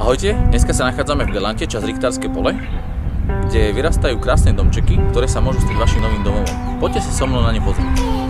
Ahojte, dneska sa nachádzame v Gelante, časť Richtárske pole, kde vyrastajú krásne domčeky, ktoré sa môžu stať vašim novým domovom. Poďte sa so mnou na ne pozrieť.